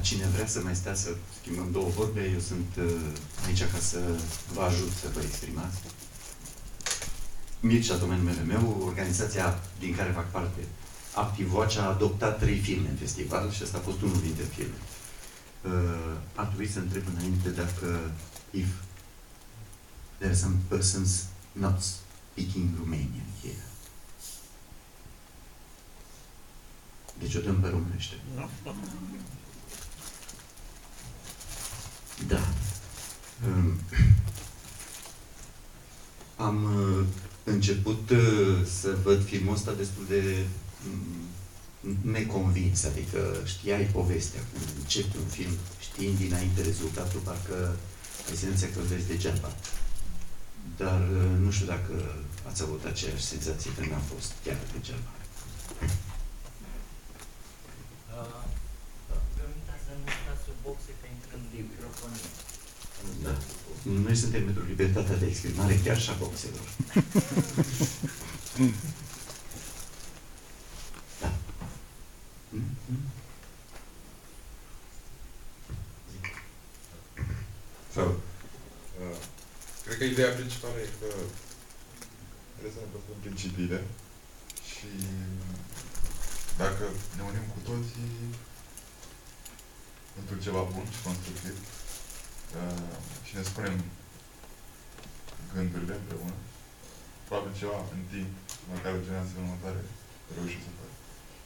cine vrea să mai stea să schimbăm două vorbe, eu sunt aici ca să vă ajut să vă exprimați. Mircea Tomen, numele meu, organizația din care fac parte, Active Watch, a adoptat 3 filme în festival și ăsta a fost unul dintre filme. Ar trebui să întreb înainte dacă if there are some persons not speaking Romanian here. Deci o dăm pe românește. Da. Am început să văd filmul ăsta destul de neconvins, adică știai povestea. Când începi un film știind dinainte rezultatul, parcă ai senzația că îl vezi degeaba. Dar nu știu dacă ați avut aceeași senzație când am fost chiar degeaba. Da. Noi suntem pentru libertatea de exprimare chiar și a boxelor. Da. Salut. Cred că ideea principală e că trebuie să ne păstrăm principiile și dacă ne unim cu toții pentru ceva bun și constructiv și ne spunem gândurile împreună, probabil ceva în timp, măcar generațiile următoare, reușim să facă.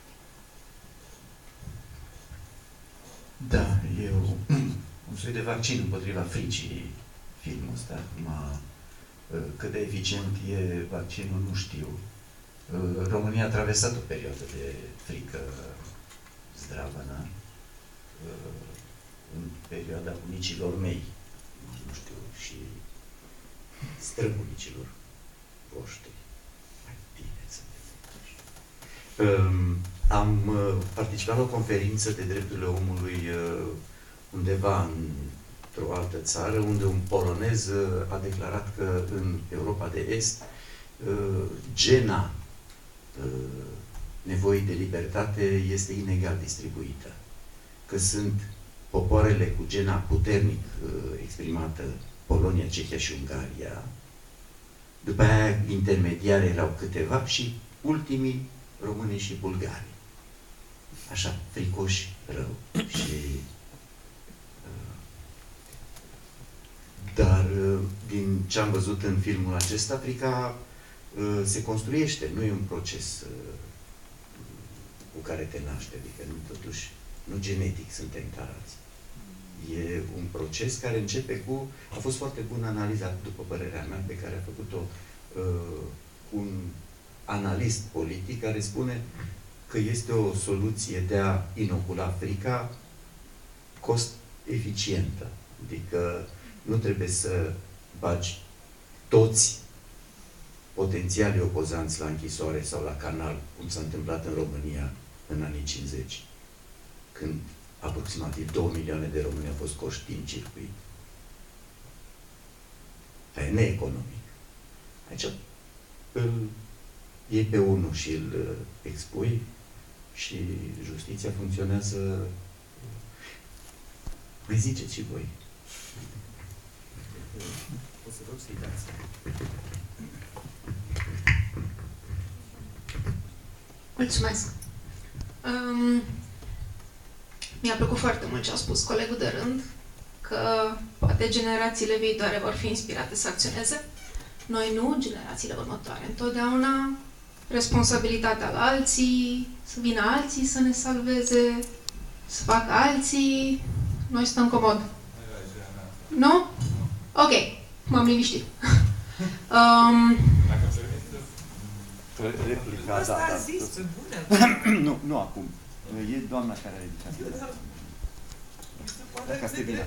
Da, e un soi de vaccin împotriva fricii filmul ăsta. Acum, cât de eficient e vaccinul, nu știu. România a traversat o perioadă de frică zdravănă în perioada bunicilor mei, nu știu, și străbunicilor voștri. Mai bine să am participat la o conferință de drepturile omului undeva într-o altă țară, unde un polonez a declarat că în Europa de Est gena nevoii de libertate este inegal distribuită. Că sunt popoarele cu gena puternic exprimată, Polonia, Cehia și Ungaria, după aia intermediare erau câteva și ultimii românii și bulgarii. Așa, fricoși rău. Și dar din ce am văzut în filmul acesta, frica se construiește, nu e un proces cu care te naște, adică nu, totuși, nu genetic suntem tarați. E un proces care începe cu... A fost foarte bună analiza, după părerea mea, pe care a făcut-o un analist politic care spune că este o soluție de a inocula frica cost eficientă. Adică nu trebuie să bagi toți potențialii opozanți la închisoare sau la canal, cum s-a întâmplat în România în anii 50, când aproximativ 2 milioane de români au fost coși din circuit. Aia e neeconomic. Aici îl iei pe unul și îl expui și justiția funcționează. Mai ziceți și voi. O să rog să-i dați. Mulțumesc. Mi-a plăcut foarte mult ce a spus colegul de rând, că poate generațiile viitoare vor fi inspirate să acționeze. Noi nu, generațiile următoare. Întotdeauna responsabilitatea la alții, să vină alții să ne salveze, să facă alții, noi stăm comod. Nu? Ok, m-am liniștit. Replica, da. Nu acum. E doamna care a ridicat. Dacă asta e bine.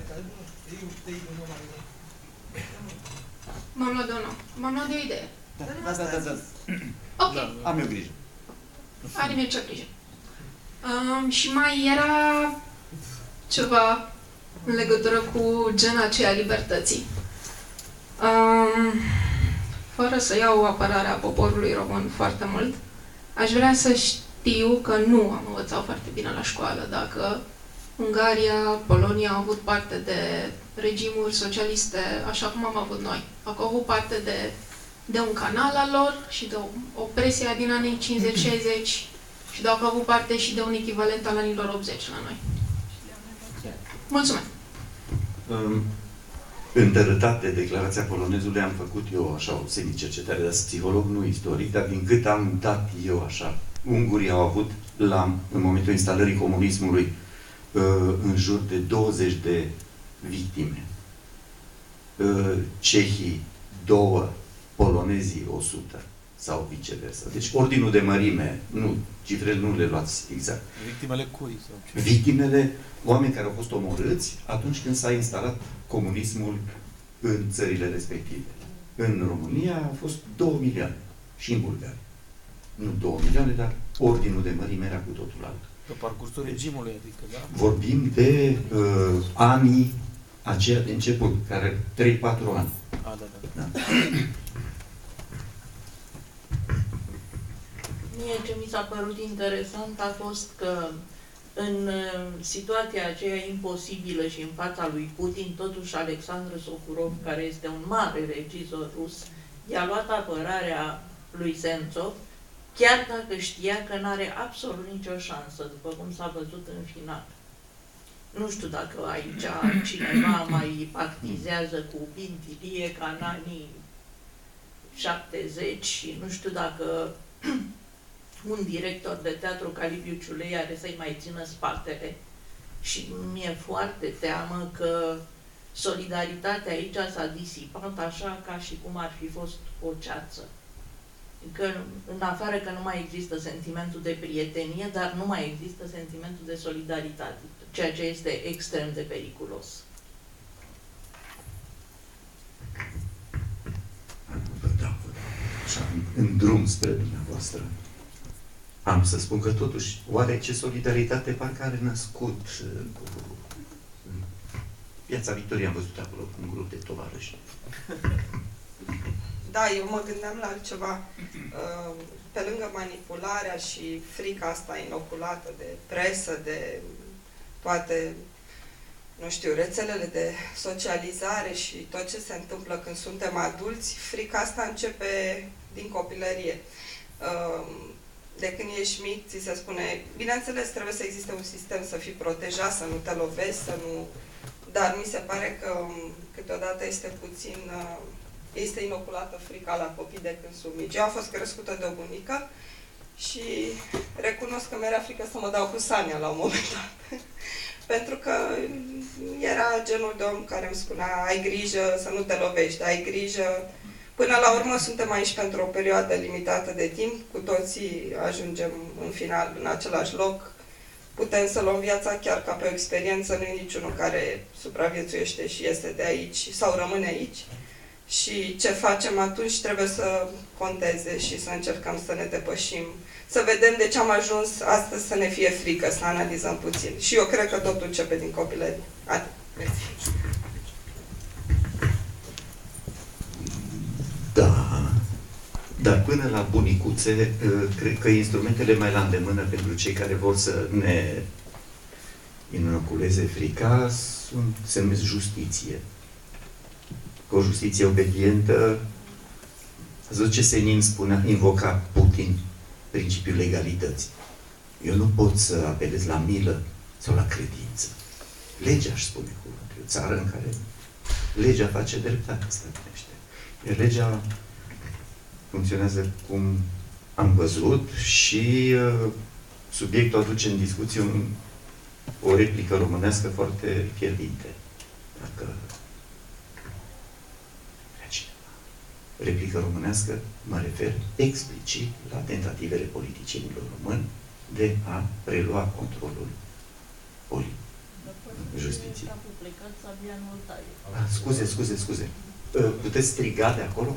M-am luat de o nouă. M-am luat de o idee. Da. Ok. Am eu grijă. Are Mircea grijă. Și mai era ceva în legătură cu gena aceea libertății. Fără să iau apărarea poporului român foarte mult, aș vrea să știu că nu am învățat foarte bine la școală, dacă Ungaria, Polonia au avut parte de regimuri socialiste, așa cum am avut noi. Au avut parte de un canal al lor și de o presie din anii 50-60 și au avut parte și de un echivalent al anilor 80 la noi. Mulțumesc! În tărătate, declarația polonezului am făcut eu așa o semicercetare, dar psiholog, nu istoric, dar din cât am dat eu așa, ungurii au avut în momentul instalării comunismului în jur de 20 de victime. Cehii 2, polonezii 100 sau viceversa. Deci ordinul de mărime, nu, cifrele nu le luați exact. Victimele cui? Sau ce? Victimele, oameni care au fost omorâți atunci când s-a instalat comunismul în țările respective. În România au fost 2 milioane și în Bulgaria. Nu 2 milioane, dar ordinul de mărime era cu totul alt. Pe parcursul regimului, adică, da? Vorbim de anii aceia de început, care 3-4 ani. A, da. Da. Mie ce mi s-a părut interesant a fost că în situația aceea imposibilă și în fața lui Putin, totuși Alexandru Sokurov, care este un mare regizor rus, i-a luat apărarea lui Sentsov, chiar dacă știa că n-are absolut nicio șansă, după cum s-a văzut în final. Nu știu dacă aici cineva mai partizează cu Pintilie ca în anii 70 și nu știu dacă un director de teatru ca Liviu Ciulei are să-i mai țină spatele. Și mi-e foarte teamă că solidaritatea aici s-a disipat așa ca și cum ar fi fost o ceață. Că, în afară că nu mai există sentimentul de prietenie, dar nu mai există sentimentul de solidaritate, ceea ce este extrem de periculos. Vă dau așa, în drum spre dumneavoastră. Am să spun că totuși, oare ce solidaritate parcă are născut cu Piața Victoriei, am văzut acolo un grup de tovarăși. Da, eu mă gândeam la altceva. Pe lângă manipularea și frica asta inoculată de presă, de toate, nu știu, rețelele de socializare și tot ce se întâmplă când suntem adulți, frica asta începe din copilărie. De când ești mic, ți se spune, bineînțeles, trebuie să existe un sistem să fii protejat, să nu te lovești, să nu... Dar mi se pare că câteodată este inoculată frica la copii de când sunt mici. Eu am fost crescută de o bunică și recunosc că mi-era frică să mă dau cu Sania la un moment dat. Pentru că era genul de om care îmi spunea, ai grijă să nu te lovești, ai grijă. Până la urmă suntem aici pentru o perioadă limitată de timp, cu toții ajungem în final în același loc. Putem să luăm viața chiar ca pe o experiență, nu e niciunul care supraviețuiește și este de aici sau rămâne aici. Și ce facem atunci trebuie să conteze și să încercăm să ne depășim, să vedem de ce am ajuns astăzi să ne fie frică, să analizăm puțin. Și eu cred că totul începe din copilărie. Atât. Da, dar până la bunicuțe, cred că instrumentele mai la îndemână pentru cei care vor să ne inoculeze frica se numesc justiție. Cu o justiție obedientă, ați văzut ce Senin invoca Putin, principiul legalității. Eu nu pot să apelez la milă sau la credință. Legea, aș spune cuvântul. O țară în care legea face dreptate, stăpânește. Iar legea funcționează cum am văzut și subiectul aduce în discuție o replică românească foarte fierbinte. Dacă replică românească, mă refer explicit la tentativele politicienilor români de a prelua controlul politic. Justiție. Scuze. Puteți striga de acolo?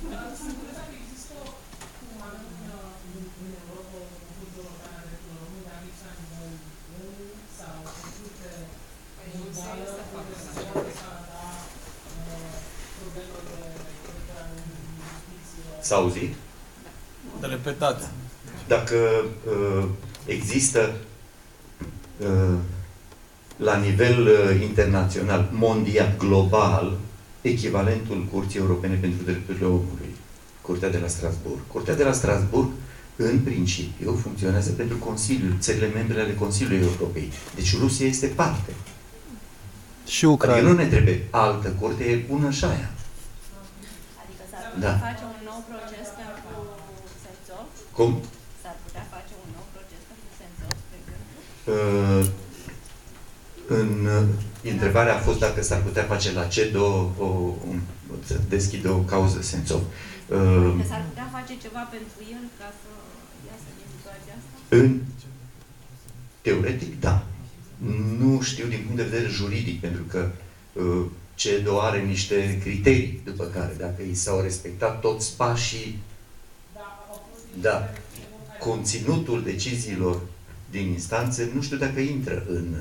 S-a auzit? Repetați. Dacă există la nivel internațional, mondial, global, echivalentul Curții Europene pentru Drepturile Omului, Curtea de la Strasbourg. Curtea de la Strasbourg, în principiu, funcționează pentru Consiliul, țările membre ale Consiliului Europei. Deci Rusia este parte. Și Ucraina. Adică nu ne trebuie altă curte, e bună și aia. Adică s-ar putea face un nou proces pentru Sentsov? Cum? S-ar putea face un nou proces pentru Sentsov, spre exemplu? Întrebarea a fost dacă s-ar putea face la CEDO să deschidă o cauză Sentsov. Adică s-ar putea face ceva pentru el ca să iasă din situația asta? Teoretic, da. Nu știu din punct de vedere juridic, pentru că CEDO are niște criterii după care, dacă i s-au respectat toți pașii, da, conținutul deciziilor din instanțe, nu știu dacă intră în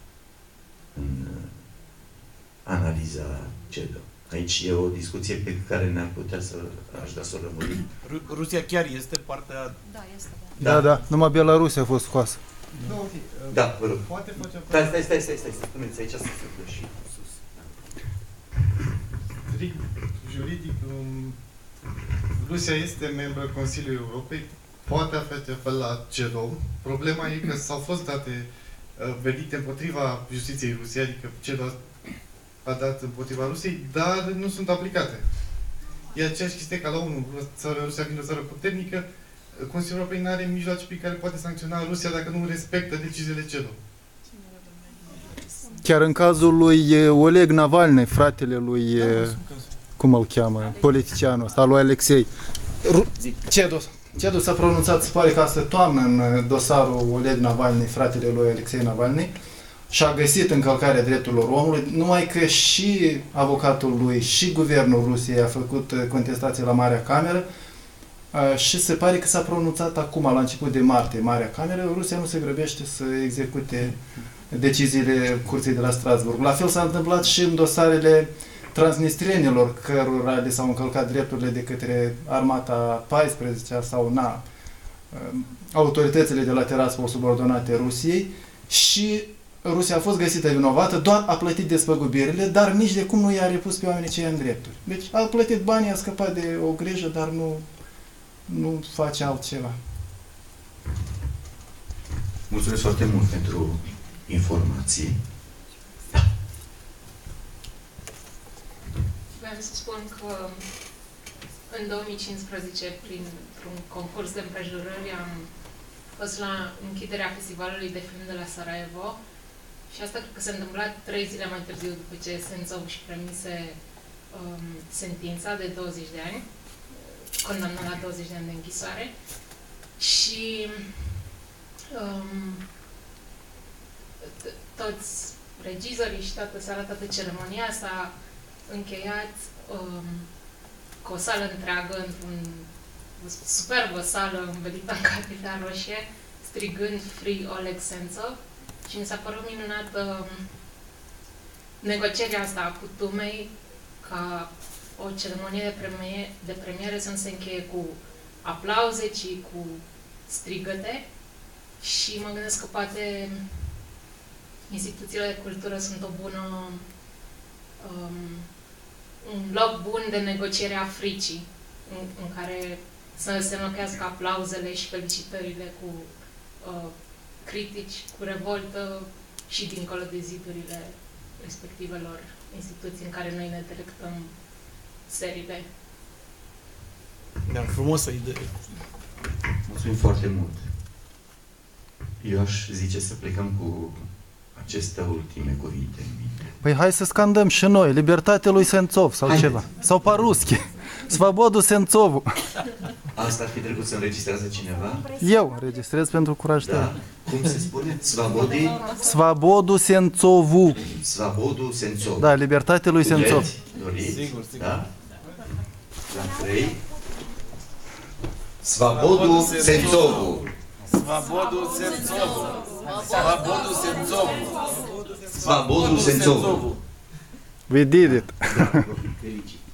analiza CEDO. Aici e o discuție pe care ne-ar putea să aș da să o lămurim. Rusia chiar este partea... Da, este. Da, numai Belarusia a fost scoasă. Da, vă rog. Poate face... Stai, spuneți aici să se dă și sus. Juridic, Rusia este membră Consiliului Europei, poate face apel la CEDO. Problema e că s-au fost date verdicte împotriva justiției Rusiei, adică CEDO a dat împotriva Rusiei, dar nu sunt aplicate. E aceeași chestie ca la ONU. Rusia fiind o țară puternică, Consiliul Europei nu are mijloace prin care poate sancționa Rusia dacă nu respectă deciziile CEDO. Chiar în cazul lui Oleg Navalny, fratele lui, cum îl cheamă, politicianul ăsta, lui Alexei. CEDO s-a pronunțat, se pare că astă toamnă, în dosarul Oleg Navalny, fratele lui Alexei Navalny, și a găsit încălcarea drepturilor omului, numai că și avocatul lui, și guvernul Rusiei a făcut contestații la Marea Cameră și se pare că s-a pronunțat acum, la început de martie, Marea Cameră. Rusia nu se grăbește să execute deciziile Curții de la Strasbourg. La fel s-a întâmplat și în dosarele transnistrienilor, cărora le s-au încălcat drepturile de către armata 14-a sau autoritățile de la Tiraspol subordonate Rusiei, și Rusia a fost găsită vinovată, doar a plătit despăgubirile, dar nici de cum nu i-a repus pe oamenii cei în drepturi. Deci a plătit banii, a scăpat de o grijă, dar nu face altceva. Mulțumesc foarte mult pentru informații. Vreau să spun că în 2015, printr-un concurs de împrejurări, am fost la închiderea festivalului de film de la Sarajevo și asta cred că s-a întâmplat 3 zile mai târziu după ce Sentsov și premise sentința de 20 de ani, condamnat la 20 de ani de închisoare. Și toți regizorii și toată seara, toată ceremonia s-a încheiat cu o sală întreagă, într-un superbă sală învelită în cartea roșie, strigând Free Oleg Sentsov, și mi s-a părut minunată negocierea asta a putumei ca o ceremonie de premiere să nu se încheie cu aplauze, ci cu strigăte. Și mă gândesc că poate instituțiile de cultură sunt o bună un loc bun de negociere a fricii, în care să se înlocuiască aplauzele și felicitările cu critici, cu revoltă și dincolo de zidurile respectivelor instituții în care noi ne directăm serile. Da, frumosă idee. Mulțumim foarte mult. Eu aș zice să plecăm cu aceste ultime cuvinte în minte. Păi hai să scandăm și noi, libertatea lui Sentsov sau ceva. Sau paruschi. Svobodu Sentsovu. Asta ar fi trebuit să înregistrează cineva? Eu înregistrez pentru curaj tău. Da. Cum se spune? Svobodu Sentsovu. Svobodu Sentsov. Da, libertatea lui Sentsov. Doriți? Sigur. Da? La 3. Svobodu Sentsovu. Svobodu Sentsovu. Svobodu Sentsovu. Svobodu Sentsovu. We did it. Felicit.